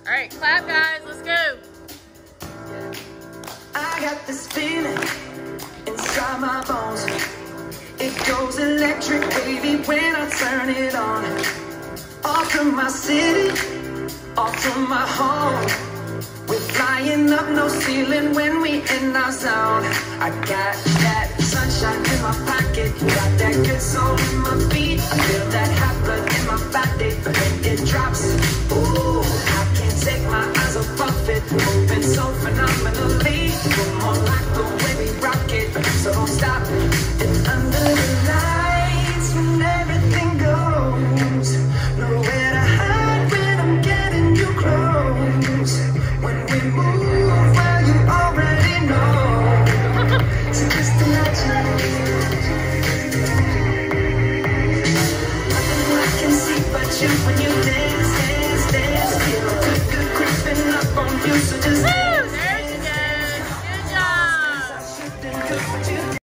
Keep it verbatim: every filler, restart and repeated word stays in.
All right, clap, guys. Let's go. I got this feeling inside my bones. It goes electric, baby, when I turn it on. Off from my city, off from my home. We're flying up, no ceiling when we in our zone. I got that sunshine in my pocket, got that good soul in my feet. I feel that hot blood in my body when it drops. Ooh, I can't take my eyes off it, moving so phenomenally. You're more like the way we rock it, so don't stop. It's under the lights when everything goes. Nowhere to hide when I'm getting you close. When we move, well, you already know. So just imagine. Nothing I can see but you when you dance, dance, dance. Feel good, good creeping up on you, so just